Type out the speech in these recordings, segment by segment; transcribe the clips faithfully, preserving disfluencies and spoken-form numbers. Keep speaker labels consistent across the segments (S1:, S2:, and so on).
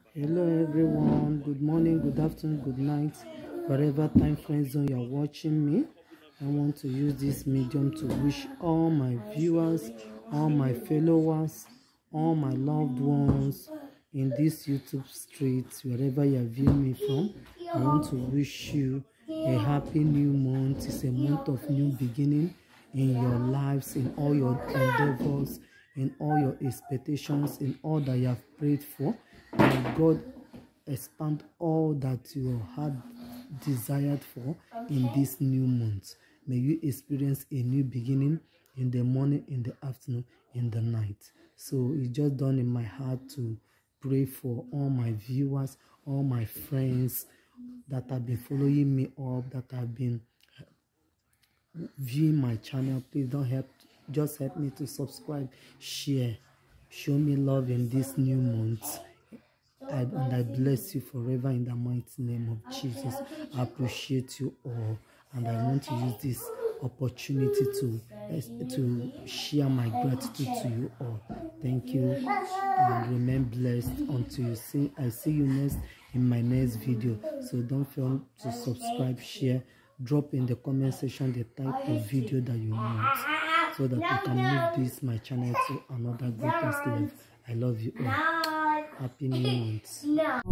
S1: Hello everyone, good morning, good afternoon, good night, wherever time frame zone you are watching me. I want to use this medium to wish all my viewers, all my followers, all my loved ones in this YouTube street, wherever you are viewing me from. I want to wish you a happy new month. It's a month of new beginning in your lives, in all your endeavors, in all your expectations, in all that you have prayed for. May God expand all that you had desired for in this new month. May you experience a new beginning in the morning, in the afternoon, in the night. So it's just done in my heart to pray for all my viewers, all my friends that have been following me up, that have been viewing my channel. Please don't help, just help me to subscribe, share, show me love in this new month. I, and I bless you forever in the mighty name of Jesus. I appreciate you all, and I want to use this opportunity to to share my gratitude to you all. Thank you, and remain blessed until you see I see you next in my next video. So don't fail to subscribe, share, drop in the comment section the type of video that you want, so that we can move this my channel to another greatest level. I love you all. Happy New Month. No.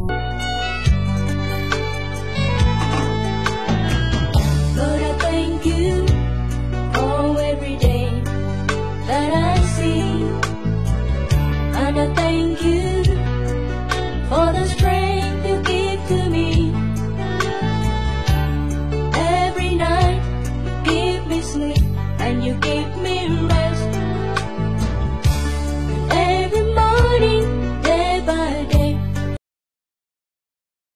S2: Lord, I thank you for every day that I see, and I thank you for the strength.